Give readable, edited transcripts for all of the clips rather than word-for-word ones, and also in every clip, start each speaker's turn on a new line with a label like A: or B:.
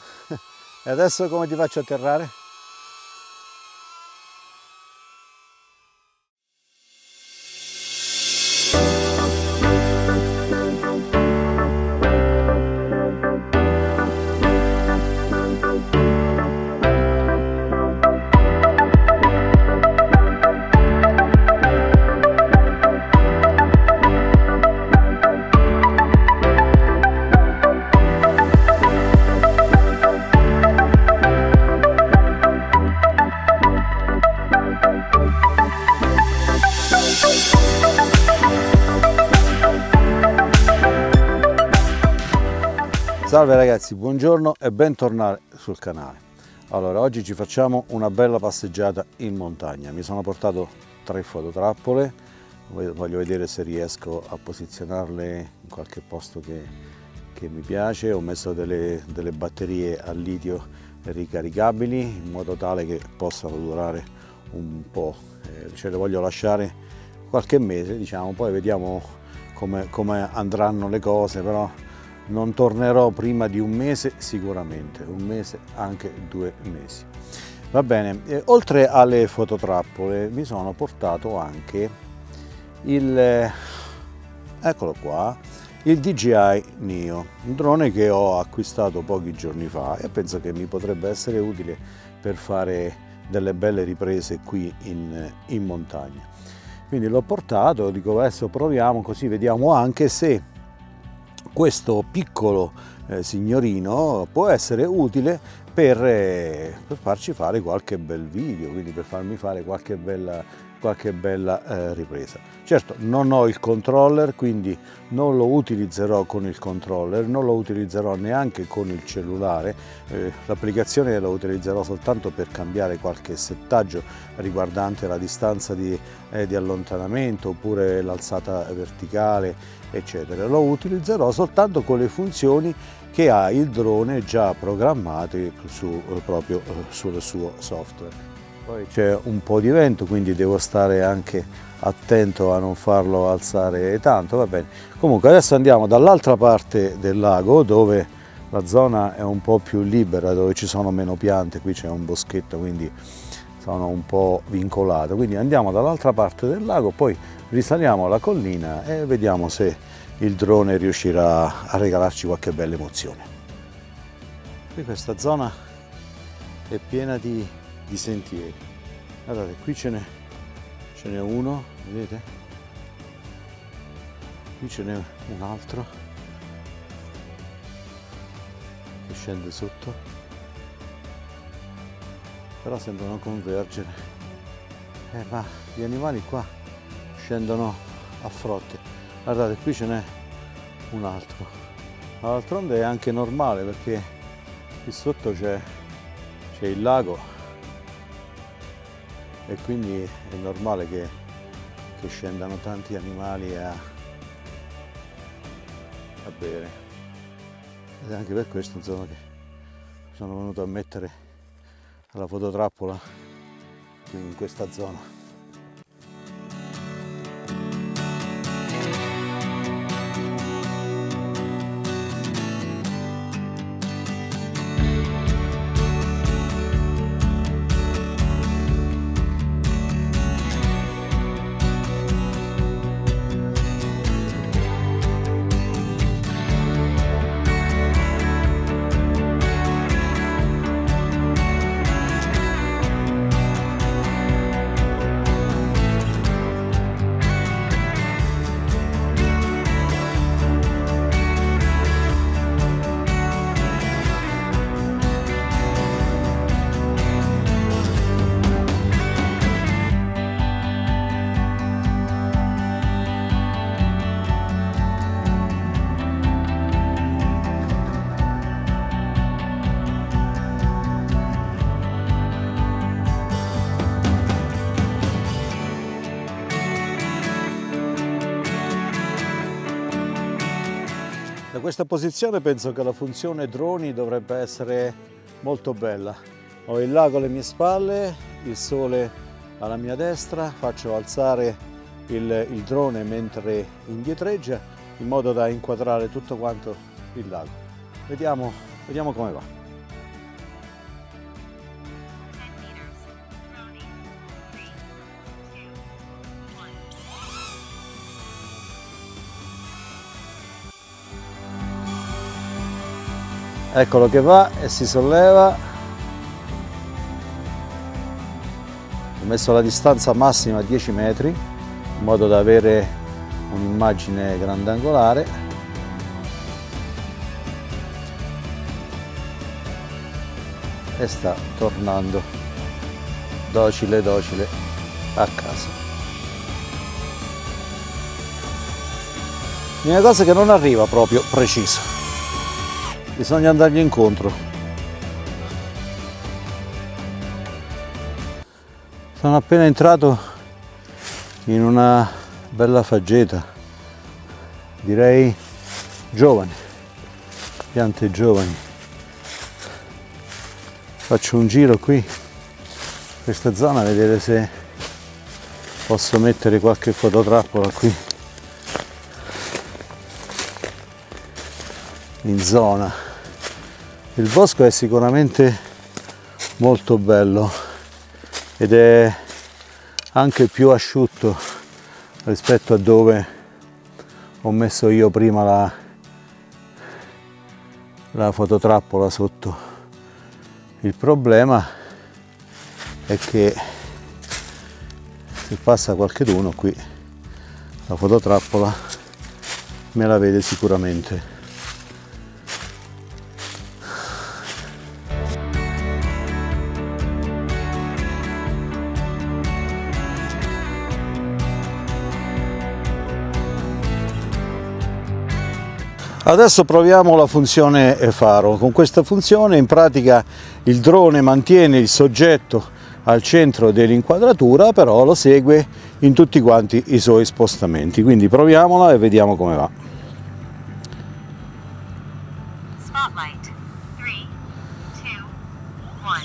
A: E adesso come ti faccio atterrare? Salve ragazzi, buongiorno e bentornati sul canale. Allora, oggi ci facciamo una bella passeggiata in montagna. Mi sono portato 3 fototrappole, voglio vedere se riesco a posizionarle in qualche posto che mi piace. Ho messo delle batterie a litio ricaricabili in modo tale che possano durare un po', ce le voglio lasciare qualche mese, diciamo, poi vediamo come andranno le cose, però non tornerò prima di un mese sicuramente, un mese, anche 2 mesi. Va bene, oltre alle fototrappole mi sono portato anche eccolo qua, il DJI Neo, un drone che ho acquistato pochi giorni fa e penso che mi potrebbe essere utile per fare delle belle riprese qui in montagna. Quindi l'ho portato, dico adesso proviamo, così vediamo anche se questo piccolo signorino può essere utile per farci fare qualche bel video, quindi per farmi fare qualche bella ripresa. Certo, non ho il controller, quindi non lo utilizzerò con il controller, non lo utilizzerò neanche con il cellulare, l'applicazione la utilizzerò soltanto per cambiare qualche settaggio riguardante la distanza di allontanamento oppure l'alzata verticale, eccetera. Lo utilizzerò soltanto con le funzioni che ha il drone già programmate proprio sul suo software. Poi c'è un po' di vento, quindi devo stare anche attento a non farlo alzare tanto, va bene. Comunque adesso andiamo dall'altra parte del lago, dove la zona è un po' più libera, dove ci sono meno piante. Qui c'è un boschetto, quindi sono un po' vincolato, quindi andiamo dall'altra parte del lago, poi risaliamo la collina e vediamo se il drone riuscirà a regalarci qualche bella emozione. Qui questa zona è piena di sentieri. Guardate, qui ce n'è uno, vedete? Qui ce n'è un altro che scende sotto, però sembrano convergere, ma gli animali qua scendono a frotte. Guardate, qui ce n'è un altro, ma d'altronde è anche normale perché qui sotto c'è il lago e quindi è normale che scendano tanti animali a bere, ed è anche per questo insomma che sono venuto a mettere la fototrappola qui in questa zona. Da questa posizione penso che la funzione droni dovrebbe essere molto bella. Ho il lago alle mie spalle, il sole alla mia destra, faccio alzare il drone mentre indietreggia in modo da inquadrare tutto quanto il lago. Vediamo come va. Eccolo che va e si solleva. Ho messo la distanza massima a 10 metri in modo da avere un'immagine grandangolare. E sta tornando docile docile a casa. L'unica cosa è che non arriva proprio preciso, bisogna andargli incontro. Sono appena entrato in una bella faggeta, direi giovane, piante giovani. Faccio un giro qui in questa zona, vedere se posso mettere qualche fototrappola qui in zona. Il bosco è sicuramente molto bello ed è anche più asciutto rispetto a dove ho messo io prima la fototrappola sotto. Il problema è che se passa qualcheduno qui la fototrappola me la vede sicuramente. Adesso proviamo la funzione faro. Con questa funzione in pratica il drone mantiene il soggetto al centro dell'inquadratura, però lo segue in tutti quanti i suoi spostamenti. Quindi proviamola e vediamo come va.
B: Spotlight. 3, 2, 1.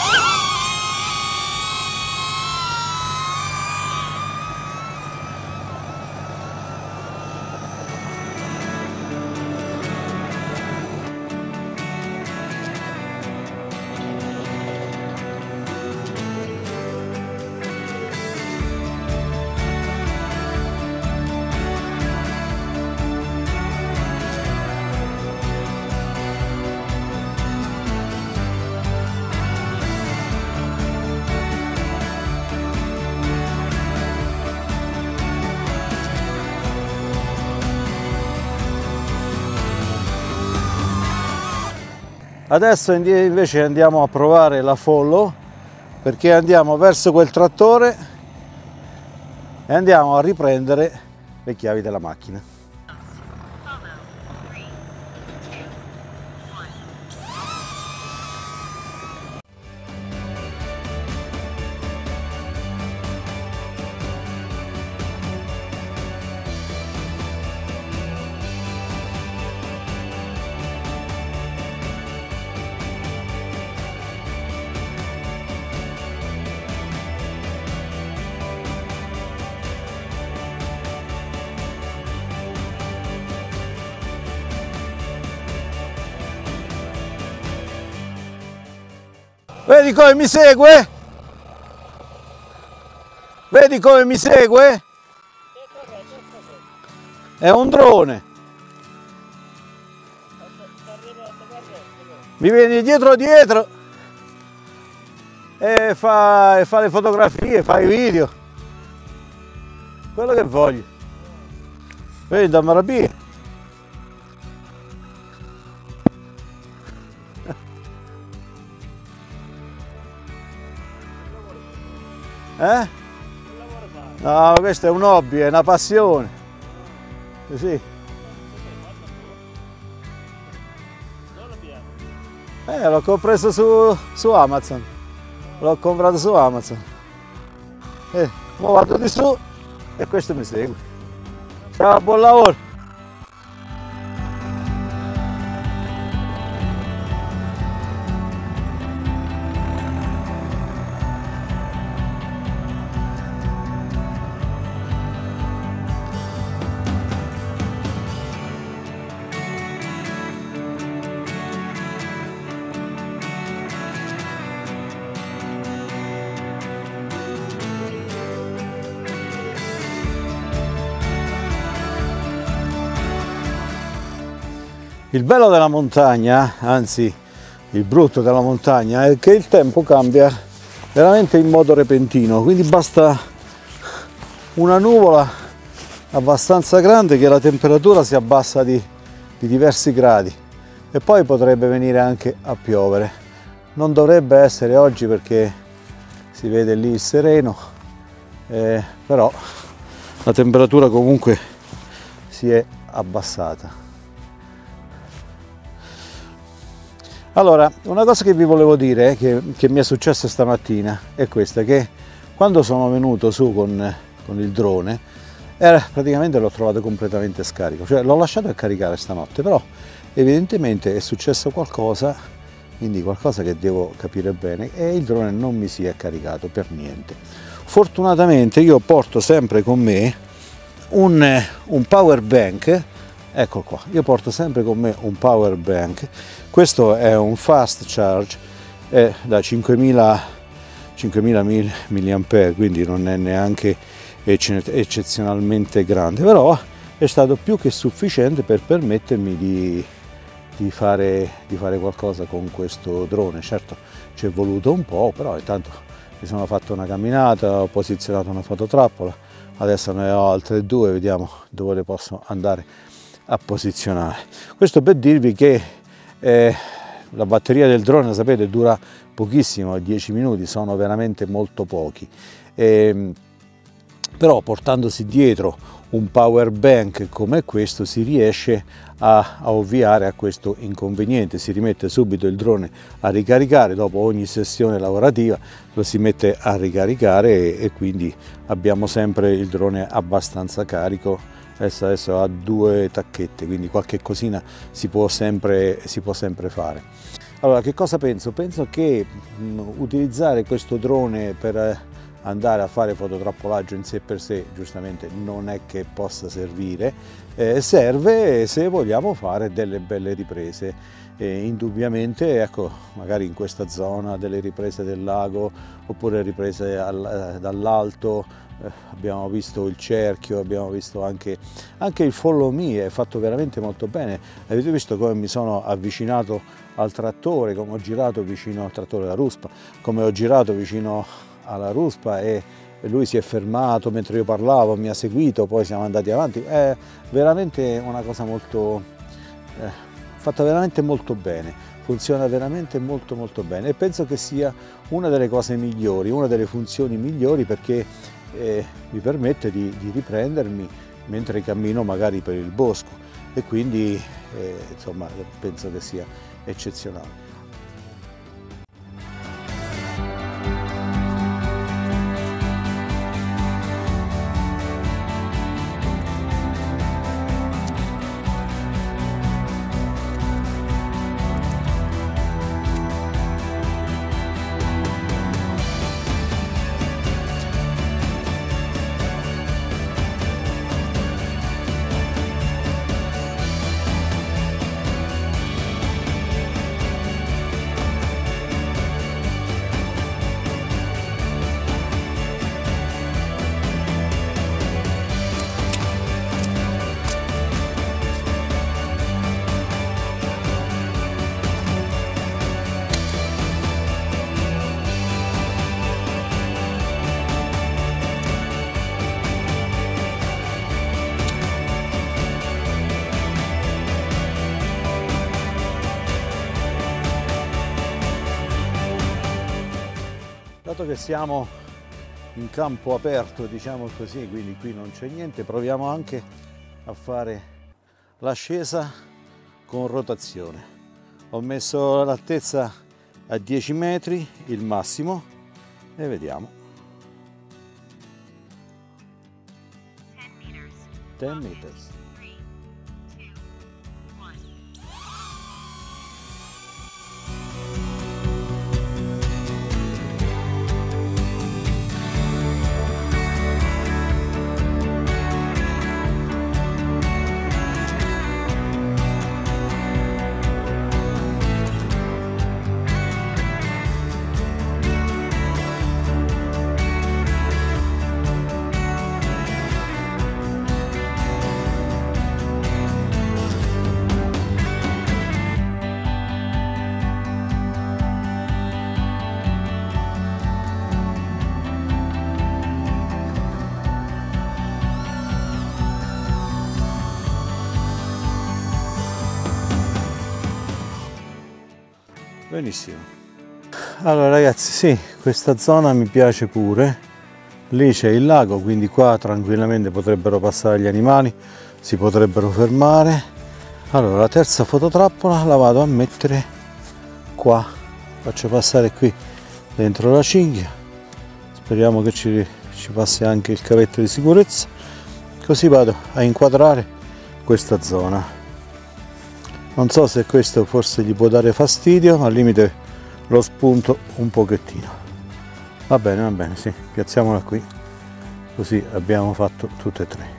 A: Adesso invece andiamo a provare la follow, perché andiamo verso quel trattore e andiamo a riprendere le chiavi della macchina. Vedi come mi segue? Vedi come mi segue? È un drone. Mi vieni dietro e fa le fotografie, fa i video. Quello che voglio. Vedi, da maraviglia. Eh? No, questo è un hobby, è una passione. Così. L'ho compreso su Amazon. L'ho comprato su Amazon. Ora vado di su e questo mi segue. Ciao, buon lavoro. Il bello della montagna, anzi il brutto della montagna, è che il tempo cambia veramente in modo repentino, quindi basta una nuvola abbastanza grande che la temperatura si abbassa di diversi gradi e poi potrebbe venire anche a piovere. Non dovrebbe essere oggi perché si vede lì il sereno, però la temperatura comunque si è abbassata. Allora, una cosa che vi volevo dire che mi è successa stamattina è questa, che quando sono venuto su con il drone praticamente l'ho trovato completamente scarico, cioè l'ho lasciato a caricare stanotte, però evidentemente è successo qualcosa, quindi qualcosa che devo capire bene, e il drone non mi si è caricato per niente. Fortunatamente io porto sempre con me un power bank. Ecco qua, io porto sempre con me un power bank. Questo è un fast charge, è da 5000 mAh, quindi non è neanche eccezionalmente grande, però è stato più che sufficiente per permettermi di fare qualcosa con questo drone. Certo, ci è voluto un po', però intanto mi sono fatto una camminata, ho posizionato una fototrappola, adesso ne ho altre due, vediamo dove le posso andare a posizionare. Questo per dirvi che la batteria del drone, sapete, dura pochissimo, 10 minuti sono veramente molto pochi, però portandosi dietro un power bank come questo si riesce a ovviare a questo inconveniente. Si rimette subito il drone a ricaricare, dopo ogni sessione lavorativa lo si mette a ricaricare e quindi abbiamo sempre il drone abbastanza carico. Adesso ha 2 tacchette, quindi qualche cosina si può sempre fare. Allora, che cosa penso? Penso che utilizzare questo drone per andare a fare fototrappolaggio in sé per sé giustamente non è che possa servire, serve se vogliamo fare delle belle riprese. Indubbiamente, ecco, magari in questa zona delle riprese del lago oppure riprese dall'alto. Abbiamo visto il cerchio, abbiamo visto anche il follow me, è fatto veramente molto bene. Avete visto come mi sono avvicinato al trattore, come ho girato vicino al trattore della ruspa, come ho girato vicino alla ruspa e lui si è fermato mentre io parlavo, mi ha seguito, poi siamo andati avanti. È veramente una cosa molto fatta veramente molto bene, funziona veramente molto bene e penso che sia una delle cose migliori, una delle funzioni migliori, perché mi permette di riprendermi mentre cammino magari per il bosco e quindi insomma penso che sia eccezionale. Dato che siamo in campo aperto, diciamo così, quindi qui non c'è niente, proviamo anche a fare l'ascesa con rotazione. Ho messo l'altezza a 10 metri, il massimo, e vediamo. 10 meters. Benissimo. Allora ragazzi, sì, questa zona mi piace pure. Lì c'è il lago, quindi qua tranquillamente potrebbero passare gli animali, si potrebbero fermare. Allora la terza fototrappola la vado a mettere qua, faccio passare qui dentro la cinghia, speriamo che ci passi anche il cavetto di sicurezza, così vado a inquadrare questa zona. Non so se questo forse gli può dare fastidio, al limite lo spunto un pochettino. Va bene, sì, piazziamola qui, così abbiamo fatto tutte e tre.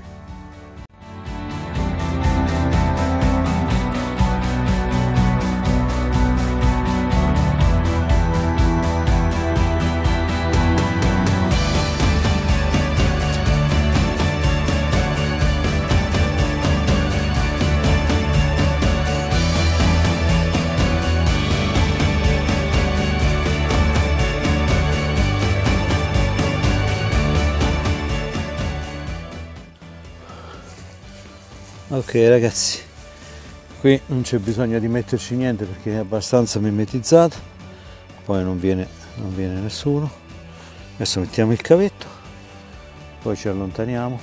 A: Ok ragazzi, qui non c'è bisogno di metterci niente perché è abbastanza mimetizzato, poi non viene nessuno. Adesso mettiamo il cavetto, poi ci allontaniamo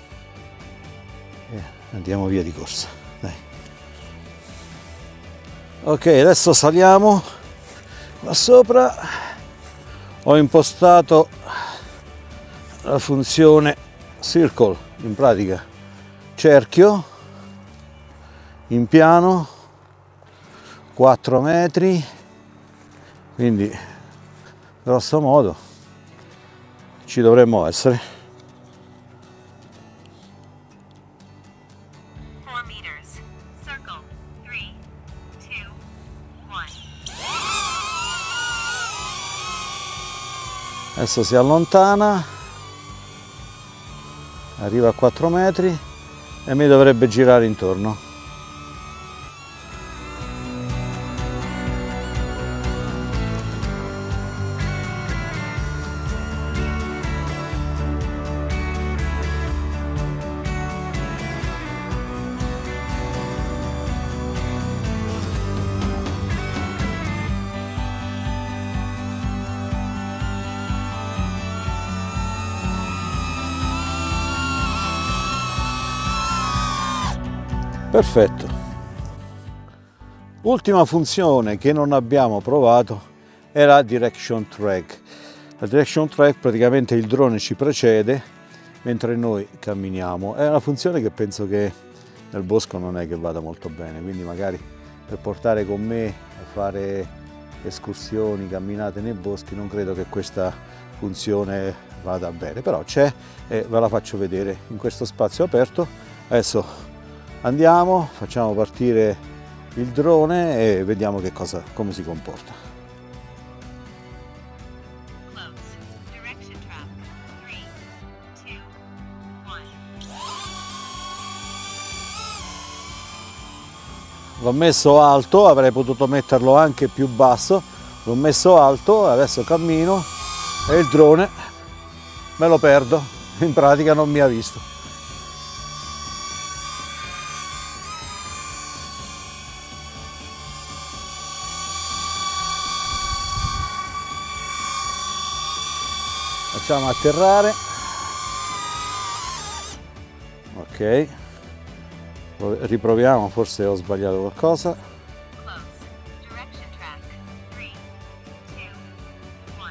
A: e andiamo via di corsa. Dai. Ok, adesso saliamo qua sopra. Ho impostato la funzione circle, in pratica cerchio in piano, 4 metri, quindi grosso modo ci dovremmo essere.
B: 4 meters. Circle. 3, 2, 1.
A: Adesso si allontana, arriva a 4 metri e mi dovrebbe girare intorno. Perfetto. Ultima funzione che non abbiamo provato è la direction track. La direction track praticamente il drone ci precede mentre noi camminiamo. È una funzione che penso che nel bosco non è che vada molto bene, quindi magari per portare con me a fare escursioni, camminate nei boschi, non credo che questa funzione vada bene, però c'è e ve la faccio vedere in questo spazio aperto. Adesso andiamo, facciamo partire il drone e vediamo come si comporta.
B: Close. Direction track. 3, 2, 1.
A: L'ho messo alto, avrei potuto metterlo anche più basso, l'ho messo alto, adesso cammino e il drone me lo perdo, in pratica non mi ha visto. Facciamo atterrare, ok, riproviamo, forse ho sbagliato qualcosa.
B: Close. Direction track. 3, 2, 1.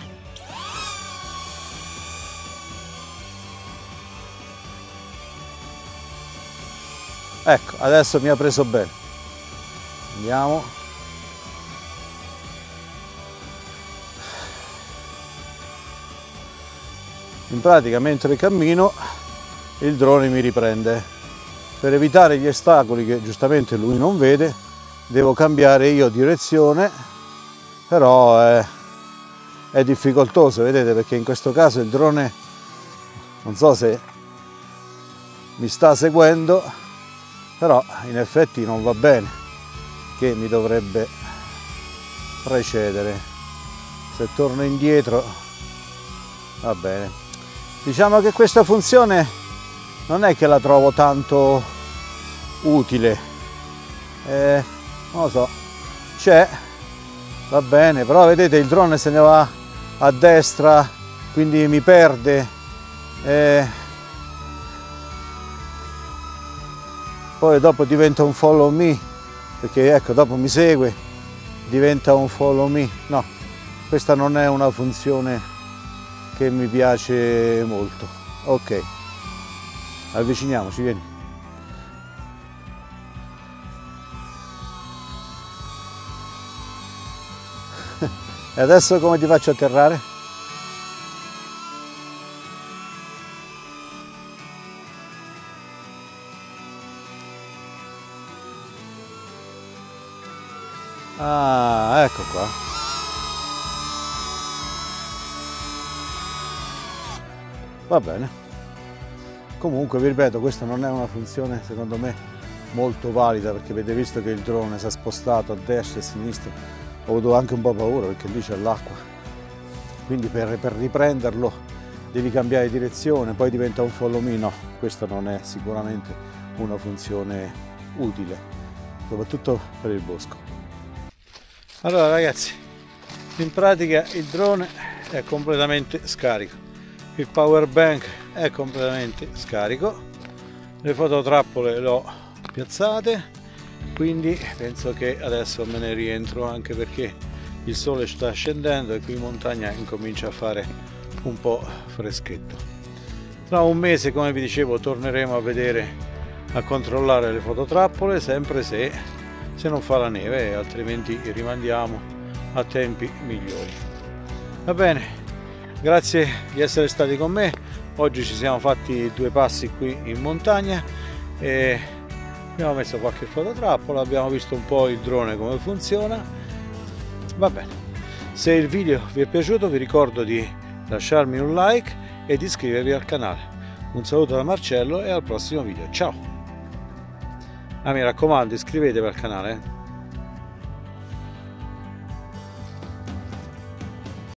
A: Ecco, adesso mi ha preso bene. Andiamo. In pratica mentre cammino il drone mi riprende. Per evitare gli ostacoli che giustamente lui non vede, devo cambiare io direzione, però è difficoltoso, vedete, perché in questo caso il drone non so se mi sta seguendo, però in effetti non va bene, che mi dovrebbe precedere. Se torno indietro va bene. Diciamo che questa funzione non è che la trovo tanto utile, non lo so, c'è, Va bene, però vedete il drone se ne va a destra, quindi mi perde. Poi dopo diventa un follow me, perché ecco, dopo mi segue, diventa un follow me. No, questa non è una funzione che mi piace molto. Ok, avviciniamoci, vieni. E adesso come ti faccio atterrare? Ah, ecco qua. Va bene. Comunque vi ripeto, questa non è una funzione secondo me molto valida, perché avete visto che il drone si è spostato a destra e a sinistra. Ho avuto anche un po' paura perché lì c'è l'acqua, quindi per riprenderlo devi cambiare direzione, poi diventa un follow me. No, questa non è sicuramente una funzione utile, soprattutto per il bosco. Allora ragazzi, in pratica il drone è completamente scarico, il power bank è completamente scarico, le fototrappole le ho piazzate, quindi penso che adesso me ne rientro, anche perché il sole sta scendendo e qui in montagna incomincia a fare un po' freschetto. Tra un mese, come vi dicevo, torneremo a vedere, a controllare le fototrappole, sempre se non fa la neve, altrimenti rimandiamo a tempi migliori. Va bene, grazie di essere stati con me. Oggi ci siamo fatti 2 passi qui in montagna e abbiamo messo qualche fototrappola, abbiamo visto un po' il drone come funziona. Va bene, se il video vi è piaciuto vi ricordo di lasciarmi un like e di iscrivervi al canale. Un saluto da Marcello e al prossimo video, ciao! Mi raccomando, iscrivetevi al canale.